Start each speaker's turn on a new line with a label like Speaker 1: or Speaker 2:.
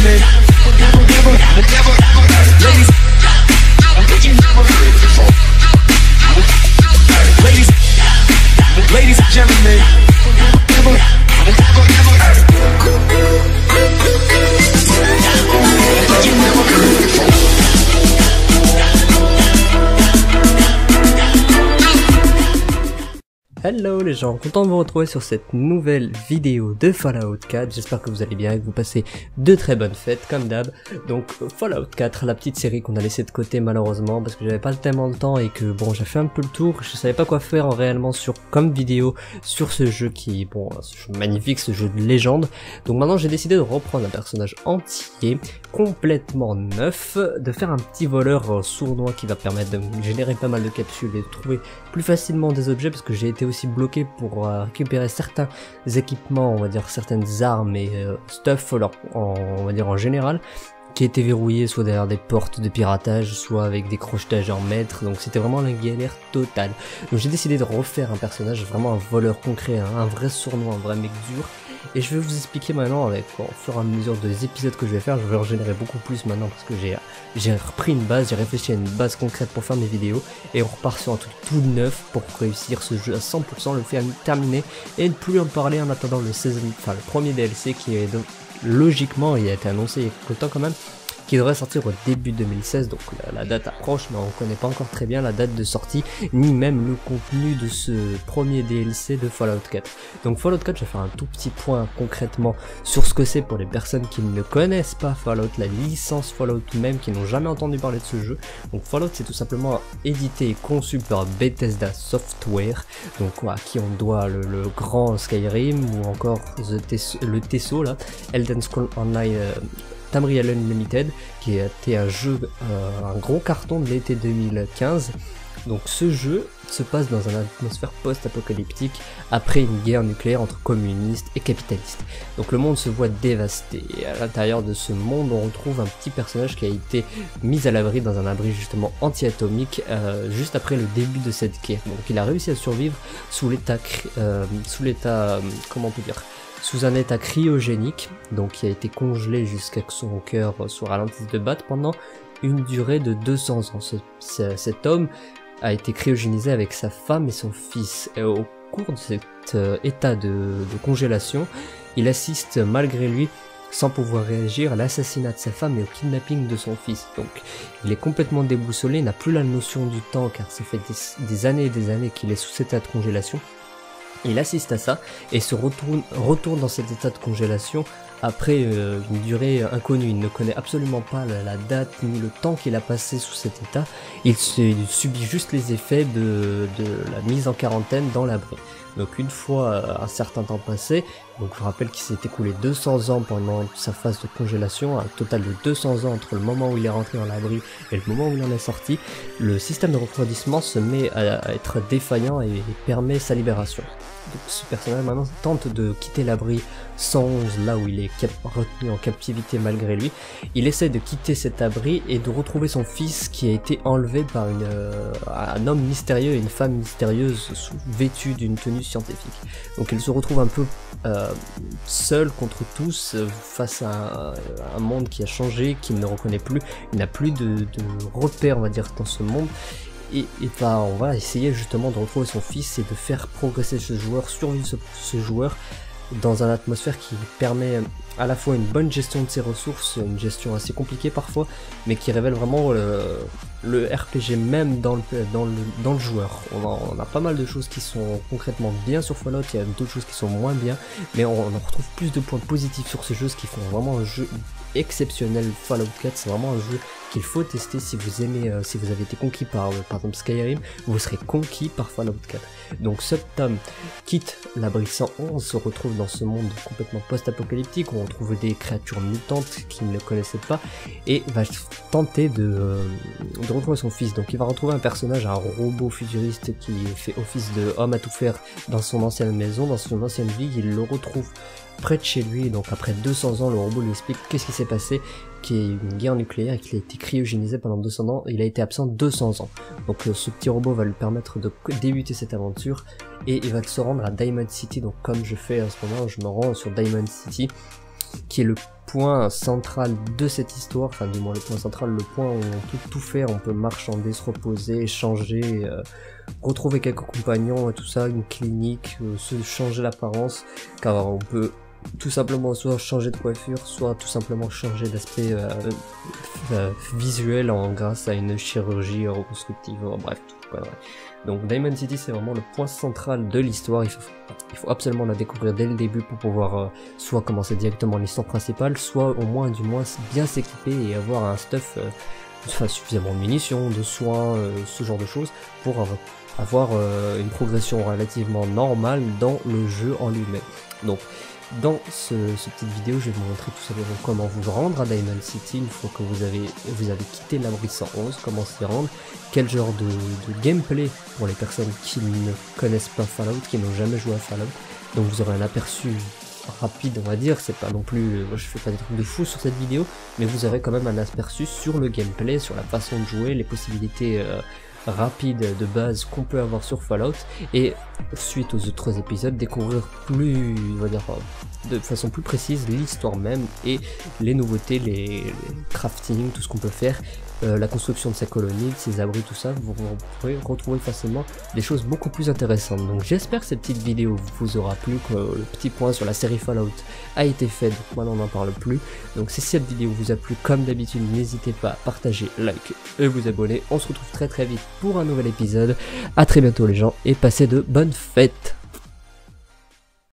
Speaker 1: gentlemen, ladies and gentlemen.
Speaker 2: Hello les gens, content de vous retrouver sur cette nouvelle vidéo de Fallout 4, j'espère que vous allez bien et que vous passez de très bonnes fêtes comme d'hab. Donc Fallout 4, la petite série qu'on a laissée de côté malheureusement parce que j'avais pas tellement le temps et que bon j'ai fait un peu le tour, je savais pas quoi faire réellement comme vidéo sur ce jeu qui est bon, ce jeu magnifique, ce jeu de légende. Donc maintenant j'ai décidé de reprendre un personnage entier, complètement neuf, de faire un petit voleur sournois qui va permettre de générer pas mal de capsules et de trouver plus facilement des objets parce que j'ai été aussi bloqué pour récupérer certains équipements, on va dire certaines armes et stuff on va dire en général, qui étaient verrouillés soit derrière des portes de piratage, soit avec des crochetageurs en maître, donc c'était vraiment la galère totale. Donc j'ai décidé de refaire un personnage, vraiment un voleur concret, un vrai sournois, un vrai mec dur. Et je vais vous expliquer maintenant avec au fur et à mesure des épisodes que je vais faire, je vais en générer beaucoup plus maintenant parce que j'ai repris une base, j'ai réfléchi à une base concrète pour faire mes vidéos et on repart sur un truc tout neuf pour réussir ce jeu à 100%, le faire terminer et ne plus en parler en attendant le premier DLC qui est donc logiquement il a été annoncé il y a quelque temps quand même, qui devrait sortir au début 2016, donc la date approche, mais on connaît pas encore très bien la date de sortie, ni même le contenu de ce premier DLC de Fallout 4. Donc Fallout 4, je vais faire un tout petit point concrètement sur ce que c'est pour les personnes qui ne connaissent pas Fallout, la licence Fallout même, qui n'ont jamais entendu parler de ce jeu. Donc Fallout, c'est tout simplement édité et conçu par Bethesda Software, donc à qui on doit le grand Skyrim, ou encore le Tesso là, Elden Scrolls Online, Tamriel Unlimited, qui était un jeu, un gros carton de l'été 2015. Donc ce jeu se passe dans une atmosphère post-apocalyptique après une guerre nucléaire entre communistes et capitalistes. Donc le monde se voit dévasté et à l'intérieur de ce monde on retrouve un petit personnage qui a été mis à l'abri dans un abri justement anti-atomique juste après le début de cette guerre. Donc il a réussi à survivre sous sous un état cryogénique, donc qui a été congelé jusqu'à ce que son cœur soit ralenti de battre pendant une durée de 200 ans. Cet homme a été cryogénisé avec sa femme et son fils. Et au cours de cet état de congélation, il assiste malgré lui, sans pouvoir réagir, à l'assassinat de sa femme et au kidnapping de son fils. Donc il est complètement déboussolé, n'a plus la notion du temps car ça fait des années et des années qu'il est sous cet état de congélation. Il assiste à ça et se retourne dans cet état de congélation après une durée inconnue. Il ne connaît absolument pas la date ni le temps qu'il a passé sous cet état. Il subit juste les effets de la mise en quarantaine dans l'abri. Donc une fois un certain temps passé, donc je rappelle qu'il s'est écoulé 200 ans pendant sa phase de congélation, un total de 200 ans entre le moment où il est rentré dans l'abri et le moment où il en est sorti, le système de refroidissement se met à être défaillant et permet sa libération. Donc ce personnage maintenant tente de quitter l'abri 111, là où il est retenu en captivité malgré lui. Il essaie de quitter cet abri et de retrouver son fils qui a été enlevé par un homme mystérieux et une femme mystérieuse vêtue d'une tenue scientifique. Donc il se retrouve un peu seul contre tous face à un monde qui a changé, qu'il ne reconnaît plus. Il n'a plus de repères, on va dire, dans ce monde. Et on va essayer justement de retrouver son fils et de faire progresser ce joueur, survivre ce joueur dans une atmosphère qui permet à la fois une bonne gestion de ses ressources, une gestion assez compliquée parfois, mais qui révèle vraiment le RPG même dans le joueur. On a pas mal de choses qui sont concrètement bien sur Fallout, il y a d'autres choses qui sont moins bien, mais on retrouve plus de points positifs sur ce jeu, ce qui font vraiment un jeu exceptionnel. Fallout 4, c'est vraiment un jeu qu'il faut tester si vous aimez, si vous avez été conquis par exemple Skyrim, vous serez conquis par Fallout 4. Donc ce Tom quitte l'abri 111, se retrouve dans ce monde complètement post-apocalyptique où on trouve des créatures mutantes qu'il ne connaissait pas et va tenter de retrouver son fils. Donc il va retrouver un personnage, un robot futuriste qui fait office de homme à tout faire dans son ancienne maison, dans son ancienne vie. Il le retrouve près de chez lui, donc après 200 ans, le robot lui explique qu'est-ce qui s'est passé, qu'il y a eu une guerre nucléaire et qu'il a été cryogénisé pendant 200 ans, il a été absent 200 ans. Donc ce petit robot va lui permettre de débuter cette aventure et il va se rendre à Diamond City, donc comme je fais en ce moment, je me rends sur Diamond City qui est le point central de cette histoire, enfin du moins le point central, le point où on peut tout faire, on peut marchander, se reposer, échanger, retrouver quelques compagnons et tout ça, une clinique, se changer l'apparence, car on peut tout simplement soit changer de coiffure, soit tout simplement changer d'aspect visuel grâce à une chirurgie reconstructive, bref, tout, ouais. Donc Diamond City c'est vraiment le point central de l'histoire, il faut absolument la découvrir dès le début pour pouvoir soit commencer directement l'histoire principale, soit au moins du moins bien s'équiper et avoir un stuff, suffisamment de munitions, de soins, ce genre de choses, pour avoir une progression relativement normale dans le jeu en lui-même. Donc dans cette petite vidéo, je vais vous montrer tout simplement comment vous rendre à Diamond City une fois que vous avez quitté l'abri 111, comment s'y rendre, quel genre de gameplay pour les personnes qui ne connaissent pas Fallout, qui n'ont jamais joué à Fallout. Donc vous aurez un aperçu rapide, on va dire, c'est pas non plus, je fais pas des trucs de fou sur cette vidéo, mais vous aurez quand même un aperçu sur le gameplay, sur la façon de jouer, les possibilités rapide de base qu'on peut avoir sur Fallout, et suite aux autres épisodes découvrir plus, on va dire, de façon plus précise l'histoire même et les nouveautés, les crafting, tout ce qu'on peut faire, la construction de sa colonie, de ses abris, tout ça. Vous pourrez retrouver facilement des choses beaucoup plus intéressantes. Donc j'espère que cette petite vidéo vous aura plu, que le petit point sur la série Fallout a été fait, donc maintenant on n'en parle plus. Donc si cette vidéo vous a plu, comme d'habitude, n'hésitez pas à partager, liker et vous abonner. On se retrouve très vite pour un nouvel épisode. À très bientôt les gens, et passez de bonnes fêtes.